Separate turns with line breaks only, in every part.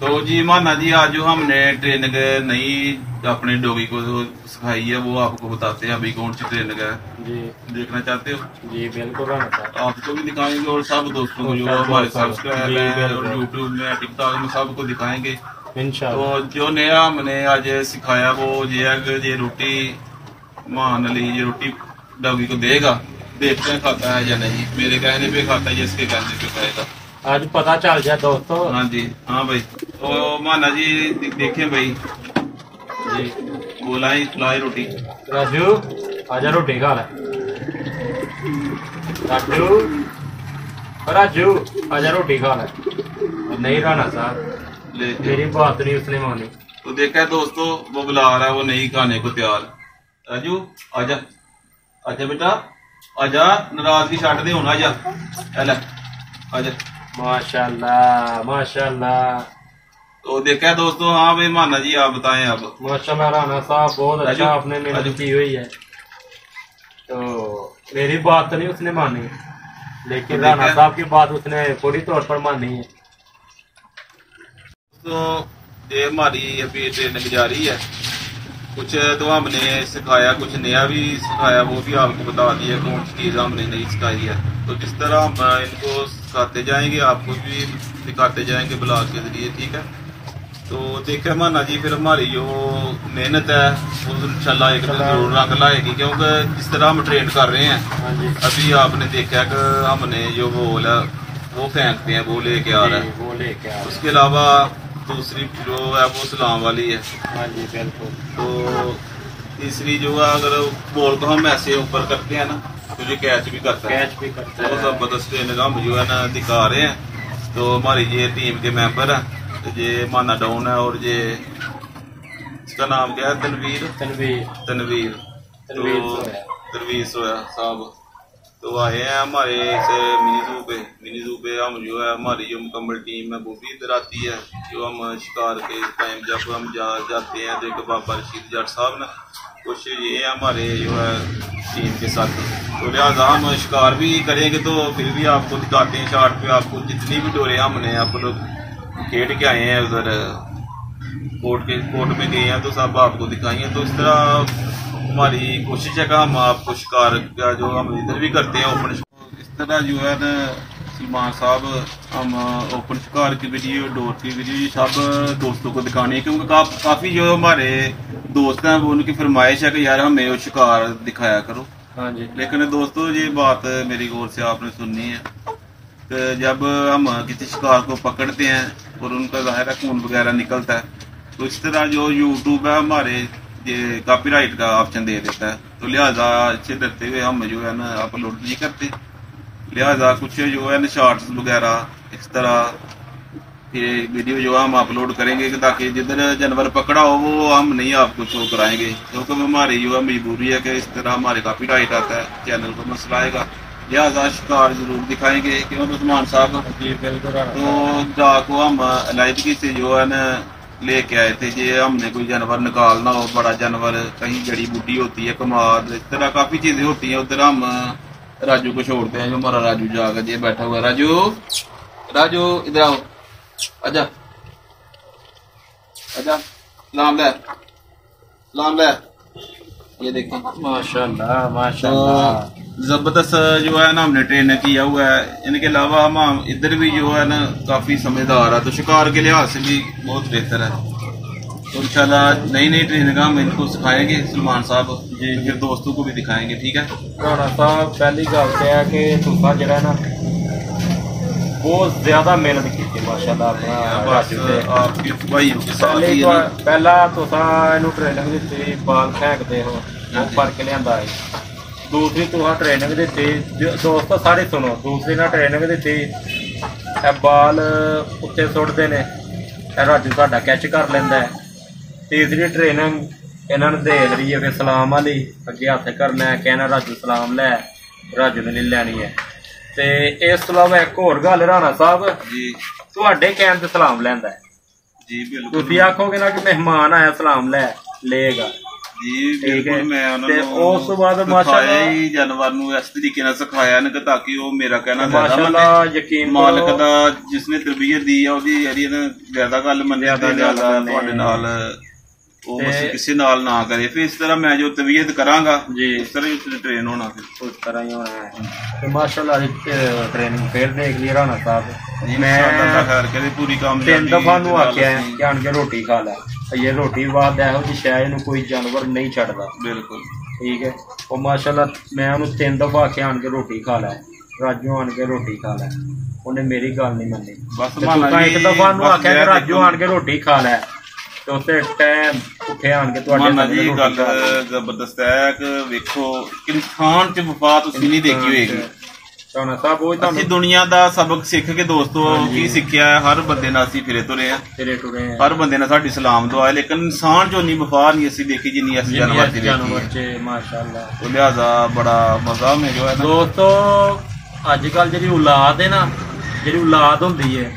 तो जी माना जी आज जो हमने ट्रेनिंग नई अपने डॉगी को सिखाई है वो आपको बताते हैं अभी कौन सी ट्रेनिंग है
जी।
देखना चाहते हो?
जी बिल्कुल
आपको भी दिखाएंगे और सब दोस्तों को जो हमारे सब्सक्राइब है और यूट्यूब में टिकटॉक में सबको दिखाएंगे इंशाल्लाह। तो जो नया हमने आज सिखाया वो ये है कि ये रोटी मान ली ये रोटी डॉगी को देगा, देखते हैं खाता है या नहीं। मेरे कहने पे खाता है, जिसके कहने पे खाएगा।
आज पता चल जाए दोस्तों।
हाँ जी, हाँ भाई। तो माना जी देखें भाई जी, बोलाई खिलाई रोटी।
राजू आजा रोटी खा ले। राजू राजू आजा रोटी खा ले। नहीं राना साहब मेरी बात नहीं उसने मानी।
तो देखा दोस्तों वो बुला रहा है, वो नहीं खाने को तैयार। राजू आजा, आजा बेटा आजा, नाराजगी छाट दे, आजा आजा।
माशाल्लाह माशाल्लाह।
तो देखा दोस्तों। हाँ भाई माना जी आप बताएं अब।
माशाल्लाह राना साहब बहुत अच्छा आपने मेहनत की हुई है। तो मेरी बात तो नहीं उसने मानी, लेकिन तो राना साहब की बात उसने पूरी तौर पर मानी है।
तो ये हमारी अभी ट्रेनिंग जारी है, कुछ तो हमने सिखाया, कुछ नया भी सिखाया, वो भी आपको बता दिया कौन सी चीज हमने नहीं सिखाई है। तो जिस तरह हम इनको सिखाते जाएंगे आपको भी सिखाते जाएंगे ब्लॉग के जरिए, ठीक है। तो देखा माना जी फिर हमारी जो मेहनत है वो इंशाल्लाह एक जरूर रंग लाएगी, क्योंकि जिस तरह हम ट्रेन कर रहे हैं अभी आपने देखा कि हमने जो बोल है वो फेंकते हैं, वो लेके आ रहा है, वो लेके आ रहा है। उसके अलावा दूसरी जो है वो सलाम वाली है। हाँ जी बिल्कुल। तो तीसरी जो है अगर बॉल को हम ऐसे ऊपर करते हैं ना तो ये कैच भी करता है, कैच भी करता है। तो जबरदस्त ट्रेनिंग हम जो है ना दिखा रहे हैं। तो हमारी ये टीम के मेंबर हैं, तो ये माना डाउन है और ये इसका नाम क्या है? तनवीर तनवीर तनवीर तनवीर सोया साहब। तो आए हैं हमारे से मिनी जू पे हम जो है हमारी जो मुकम्मल टीम है वो भी इधर आती है। जो हम शिकार के टाइम जब हम जाते हैं तो एक बाबा रशीद जट साहब ने कुछ ये हमारे जो है टीम के साथ। तो लिहाजा हम शिकार भी करेंगे तो फिर भी आपको दिखाते हैं शॉर्ट पे, आपको जितनी भी डोरे हमने आप लोग खेल के आए हैं उधर कोर्ट में गए हैं तो सब आपको दिखाएंगे। तो इस तरह हमारी कोशिश है कि हम आपको शिकार का जो हम इधर भी करते हैं ओपन। इस तरह जो है ना सलमान साहब हम ओपन शिकार की वीडियो, डोर की वीडियो सब दोस्तों को दिखाने हैं, क्योंकि काफी जो हमारे दोस्त हैं वो उनकी फरमाइश है कि यार हमें वो शिकार दिखाया करो। हाँ जी। लेकिन दोस्तों ये बात मेरी गौर से आपने सुननी है कि जब हम किसी शिकार को पकड़ते हैं और उनका ज़ाहिर है खून वगैरह निकलता है, तो इस तरह जो यूट्यूब है हमारे ये कॉपीराइट का ऑप्शन दे देता है। तो लिहाजा इससे डरते हुए हम जो है ना अपलोड नहीं करते। लिहाजा कुछ जो है ना शॉर्ट्स वगैरह इस तरह ये वीडियो जो हम अपलोड करेंगे ताकि जिधर जानवर पकड़ा हो वो हम नहीं आपको शो कराएंगे, क्योंकि हमारी जो है मजबूरी है कि इस तरह हमारे कॉपीराइट आता है, चैनल को मसला आएगा। लिहाजा शिकार जरूर दिखाएंगे क्योंकि उस्मान साहब तो जा को हम अलाइदगी से जो है ना लेके आए थे। ये हमने कोई जानवर निकालना हो, बड़ा जानवर, कहीं जड़ी बूटी होती है, कमाद, इस तरह काफी चीजें होती हैं, उधर हम राजू को छोड़ते हैं। जो हमारा राजू जाकर ये बैठा हुआ है, राजू इधर आओ, आजा आजा, लाम ले। ये देखो
माशाल्लाह माशाल्लाह।
तो जबरदस्त जो है ना हमने ट्रेन किया हुआ है। इनके अलावा हम इधर भी जो है ना काफी समझदार है, तो शिकार के लिहाज से भी बहुत बेहतर है। तो इंशाल्लाह नई नई ट्रेनिंग हम इनको सिखाएंगे सलमान साहब जी, फिर दोस्तों को भी दिखाएंगे, ठीक है।
राणा साहब पहली गल तो है कि तुसा जो है ना बहुत ज्यादा मेहनत की थी माशाल्लाह। पहला तुसा इनू ट्रेनिंग दी बाल फेंकते हो वो भर के लिया, दूसरी तुसा ट्रेनिंग दी दोस्तों सारी सुनो, दूसरी ना ट्रेनिंग दी बाल उत्ते सुटते ने राजू साडा कैच कर लेंदा है। तीसरी ट्रेनिंग इन्होंने दे दी है फिर सलाम वाली, अगे हथ करना है, कहना राजू सलाम लै, राजू ने नहीं लैनी है। ते इस तो इलावा एक होर गल राणा साहब जी, तुहाडे कहण ते सलाम लैंदा है जी, बिल्कुल तुसीं आखोगे ना कि मेहमान आया सलाम लेगा,
ਜੀ
ਠੀਕ ਹੈ।
ਬਿਲਕੁਲ ਮੈਂ ਉਹਨਾਂ
ਤੇ
ਨੂੰ
ਉਸ ਤੋਂ ਬਾਅਦ
ਸਿਖਾਇਆ
ਮਾਸ਼ਾਅੱਲਾ
ਹੀ ਜਾਨਵਰ ਨੂੰ ਇਸ ਤਰੀਕੇ ਨਾਲ ਸਿਖਾਇਆ ਨਾ ਕਿ ਤਾਂ ਕਿ ਉਹ ਮੇਰਾ ਕਹਿਣਾ ਜ਼ਿਆਦਾ
ਮਾਸ਼ਾਅੱਲਾ
ਮੰਨੇ।
ਯਕੀਨ
ਮਾਲਕ
ਕਰੋ,
ਦਾ ਜਿਸਨੇ ਤਰਬੀਅਤ ਦੀ ਆ ਉਹਦੀ ਜਿਹੜੀ ਨਾ ਜ਼ਿਆਦਾ ਗੱਲ ਮੰਨਿਆ ਤੇ ਜ਼ਿਆਦਾ ਤੁਹਾਡੇ ਨਾਲ ਉਹ
ਤੇ-
ਬਸ ਕਿਸੇ ਨਾਲ ਨਾ ਕਰੇ। ਫਿਰ ਇਸ ਤਰ੍ਹਾਂ ਮੈਂ ਜੋ ਤਰਬੀਅਤ ਕਰਾਂਗਾ
ਜੀ
ਇਸ ਤਰ੍ਹਾਂ ਹੀ ਉਸਨੇ ਟ੍ਰੇਨ ਹੋਣਾ। ਫਿਰ
ਉਸ ਤਰ੍ਹਾਂ ਹੀ ਹੋਣਾ ਹੈ। ਤੇ ਮਾਸ਼ਾਅੱਲਾ ਦੀ ਟ੍ਰੇਨਿੰਗ ਫੇਰ ਦੇਖ ਲਈ ਰਾਣਾ ਸਾਹਿਬ।
ਇਨਸ਼ਾਅੱਲਾ
ਮੈਂ
ਖੈਰ ਕਰੇ ਪੂਰੀ ਕਾਮਯਾਬੀ
3 ਦਫਾ ਨੂੰ
ਦੇ ਨਾਲ
ਆਖਿਆ
ਅਸੀਂ-
ਕਿ ਆਣ ਕੇ ਰੋਟੀ ਖਾ ਲੈ। ਇਹ ਰੋਟੀ ਬਾਅਦ ਇਹੋ ਜਿਹੀ ਸ਼ਾਇਦ ਨੂੰ ਕੋਈ ਜਾਨਵਰ ਨਹੀਂ ਛੱਡਦਾ।
ਬਿਲਕੁਲ
ਠੀਕ ਹੈ। ਉਹ ਮਾਸ਼ਾਅੱਲਾ ਮੈਂ ਉਹਨੂੰ 3 ਦਫਾ ਆਖਿਆ ਆਣ ਕੇ ਰੋਟੀ ਖਾ ਲੈ, ਰਾਜੂ ਆਣ ਕੇ ਰੋਟੀ ਖਾ ਲੈ। ਉਹਨੇ ਮੇਰੀ ਗੱਲ ਨਹੀਂ ਮੰਨੀ।
ਬਸ
ਤੇ
ਮਾਨਾ
ਤੂੰ
ਜੀ,
ਇੱਕ ਦਫਾ ਨੂੰ
ਬਸ
ਆਖਿਆ ਕਿ
ਮੈਂ
ਰਾਜੂ
ਦੇਖੋ-
ਆਣ ਕੇ ਰੋਟੀ ਖਾ ਲੈ ਤੇ ਉਸੇ ਟਾਈਮ ਉੱਠੇ ਆਣ ਕੇ ਤੁਹਾਡੇ
ਮਾਨਾ
ਸਾਹਮਣੇ
ਜੀ
ਰੋਟੀ
ਗੱਲ
ਖਾ ਲੈ।
ਜ਼ਬਰਦਸਤ ਹੈ ਕਿ ਵੇਖੋ ਇਨਸਾਨ 'ਚ ਵਫਾ ਤੁਸੀਂ ਨਹੀਂ ਦੇਖੀ ਹੋਏਗੀ।
ਰਾਣਾ ਸਾਹਿਬ ਉਹ
ਅਸੀਂ
ਤੁਹਾਨੂੰ
ਦੁਨੀਆ ਦਾ ਸਬਕ ਸਿੱਖ ਕੇ ਦੋਸਤੋ ਕੀ ਸਿੱਖਿਆ ਹੈ, ਹਰ ਬੰਦੇ ਨਾਲ ਅਸੀਂ ਫਿਰੇ ਤੁਰੇ ਆ,
ਤੇਰੇ ਟੁਰੇ
ਹਰ ਬੰਦੇ ਨਾਲ ਸਾਡੀ ਸਲਾਮ ਦੁਆ ਹੈ, ਲੇਕਿਨ ਇਨਸਾਨ 'ਚੋਂ ਨਹੀਂ ਵਫਾ ਨਹੀਂ ਅਸੀਂ ਦੇਖੀ ਜਿੰਨੀ ਅਸੀਂ ਜਾਨਵਰ 'ਚ
ਜਾਨਵਰ
ਦੇਖੀ ਹੈ।
ਚ ਮਾਸ਼ਾਅੱਲਾ।
ਉਹ ਲਿਹਾਜ਼ਾ ਬੜਾ ਮਜ਼ਾ ਮੈਂ ਜੋ ਹੈ ਨਾ
ਦੋਸਤੋ ਅੱਜ ਕੱਲ ਜਿਹੜੀ ਔਲਾਦ ਹੈ ਨਾ, ਜਿਹੜੀ ਔਲਾਦ ਹੁੰਦੀ ਹੈ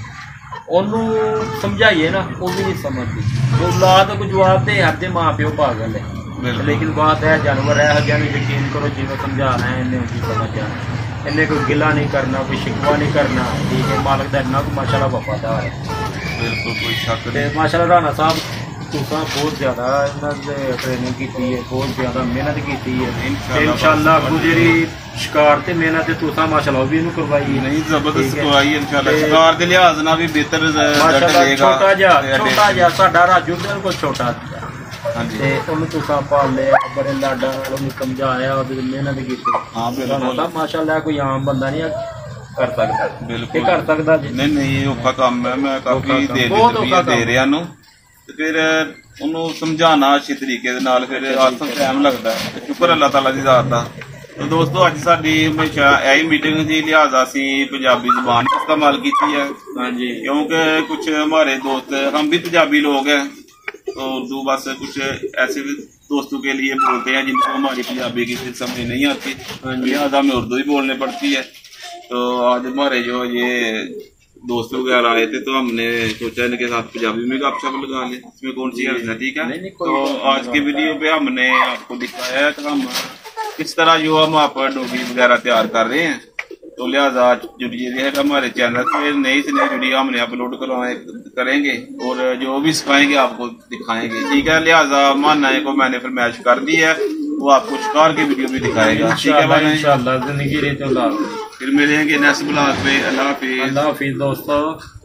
ਉਹਨੂੰ ਸਮਝਾਈਏ ਨਾ ਉਹ ਵੀ ਨਹੀਂ ਸਮਝਦੀ। ਔਲਾਦ ਕੋ ਜਵਾਬ ਦੇ ਹਰ ਦੇ ਮਾਂ ਪਿਓ ਪਾਗਲ ਹੈ।
ਬਿਲਕੁਲ।
ਲੇਕਿਨ ਬਾਤ ਹੈ ਜਾਨਵਰ ਹੈ ਹਜੇ ਨੂੰ ਯਕੀਨ ਕਰੋ ਜਿਵੇਂ ਸਮਝਾਣਾ ਹੈ ਇਹਨੇ ਉਸੇ ਸਮਝ ਜਾਣਾ। ਇਹਨੇ ਕੋਈ ਗਿਲਾ ਨਹੀਂ ਕਰਨਾ, ਕੋਈ ਸ਼ਿਕਵਾ ਨਹੀਂ ਕਰਨਾ। ਠੀਕ ਹੈ। ਮਾਲਕ ਦਾ ਇੰਨਾ ਕੁ ਮਾਸ਼ਾਅੱਲਾ ਵਫਾਦਾਰ ਹੈ।
ਬਿਲਕੁਲ ਕੋਈ ਸ਼ੱਕ
ਤੇ
ਨਹੀਂ।
ਮਾਸ਼ਾਅੱਲਾ ਰਾਣਾ ਸਾਹਿਬ ਤੁਸੀਂ ਬਹੁਤ ਜ਼ਿਆਦਾ ਇਹਨਾਂ ਦੇ ਟ੍ਰੇਨਿੰਗ ਕੀਤੀ ਹੈ, ਬਹੁਤ ਜ਼ਿਆਦਾ ਮਿਹਨਤ ਕੀਤੀ ਹੈ। ਤੇ ਇਨਸ਼ਾਅੱਲਾ ਅੱਗੋਂ ਜਿਹੜੀ ਸ਼ਿਕਾਰ ਤੇ ਮਿਹਨਤ ਹੈ ਤੁਸੀਂ ਮਾਸ਼ਾਅੱਲਾ ਉਹ ਵੀ ਇਹਨੂੰ ਕਰਵਾਈ ਹੈ।
ਨਹੀਂ ਜ਼ਬਰਦਸਤ
ਠੀਕ ਹੈ।
ਕਰਵਾਈ ਇਨਸ਼ਾਅੱਲਾ।
ਤੇ-
ਸ਼ਿਕਾਰ ਦੇ ਲਿਹਾਜ਼ ਨਾਲ ਵੀ ਬਿਹਤਰ ਰਿਜ਼ਲਟ
ਮਾਸ਼ਾਅੱਲਾ
ਦੇਗਾ।
ਛੋਟਾ ਜਿਹਾ ਸਾਡਾ ਰਾਜੂ ਬਿਲਕੁਲ ਛੋਟਾ ਸੀਗਾ।
ਹਾਂਜੀ
ਤੇ ਉਹਨੂੰ ਤੁਸੀਂ ਪਾਲ ਲਿਆ, ਬੜੇ ਲਾਡਾਂ ਨਾਲ ਉਹਨੂੰ ਸਮਝਾਇਆ, ਉਹਦੀ ਮਿਹਨਤ ਕੀਤੀ।
ਹਾਂ
ਰਾਣਾ
ਬਿਲਕੁਲ
ਸਾਹਿਬ ਮਾਸ਼ਾਅੱਲਾ ਕੋਈ ਆਮ ਬੰਦਾ ਨਹੀਂ ਕਰ ਸਕਦਾ।
ਬਿਲਕੁਲ।
ਇਹ ਕਰ ਸਕਦਾ ਜੀ।
ਨਹੀਂ ਨਹੀਂ ਇਹ ਔਖਾ ਕੰਮ ਹੈ। ਮੈਂ
ਔਖਾ
ਕਾਫੀ
ਕੰਮ,
ਦੇਰ ਦੀ
ਬਹੁਤ ਔਖਾ
ਤਰਬੀਅਤ ਦੇ
ਕੰਮ।
ਰਿਹਾ ਨੂੰ ਤੇ ਫਿਰ ਉਹਨੂੰ ਸਮਝਾਉਣਾ ਅੱਛੇ ਤਰੀਕੇ ਦੇ ਨਾਲ ਫਿਰ ਆਸਨ ਟਾਈਮ ਲੱਗਦਾ ਹੈ। ਤੇ ਸ਼ੁਕਰ ਅੱਲਾਹ ਤਾਲਾ ਦੀ ਜ਼ਾਤ ਦਾ। ਤੇ ਦੋਸਤੋ ਅੱਜ ਸਾਡੀ ਹਮੇਸ਼ਾ ਇਹੀ ਮੀਟਿੰਗ ਦੀ ਲਿਹਾਜ਼ਾ ਅਸੀਂ ਪੰਜਾਬੀ ਜ਼ੁਬਾਨ ਇਸਤੇਮਾਲ ਕੀਤੀ ਹੈ
ਹਾਂਜੀ
क्योंकि कुछ हमारे दोस्त हम भी पंजाबी लोग हैं तो उर्दू बस कुछ ऐसे भी दोस्तों के लिए बोलते हैं जिनको हमारी पंजाबी की समझ नहीं आती, लिहाजा हमें उर्दू ही बोलनी पड़ती है। तो आज हमारे जो ये दोस्त वगैरह आए थे तो हमने सोचा इनके साथ पंजाबी में गपशप लगा लें, इसमें कौन सी हर्ज है। ठीक है।
नहीं, कोई
तो
बात नहीं।
आज की वीडियो पे हमने आपको दिखाया है कि हम किस तरह जो हम आप डोगी वगैरह तैयार कर रहे हैं। तो लिहाजा जुड़िए रहेगा हमारे चैनल पे, नई से नई वीडियो हमने अपलोड करेंगे और जो भी सिखाएंगे आपको दिखाएंगे। ठीक है। लिहाजा माना को मैंने फिर मैच कर दी है, वो आपको शिकार की वीडियो भी दिखाएगा। ठीक है भाई।
इंशाअल्लाह जिंदगी रहते
फिर मिलेंगे नेक्स्ट ब्लॉग पे। अल्लाह हाफिज।
अल्लाह हाफिज दोस्तों।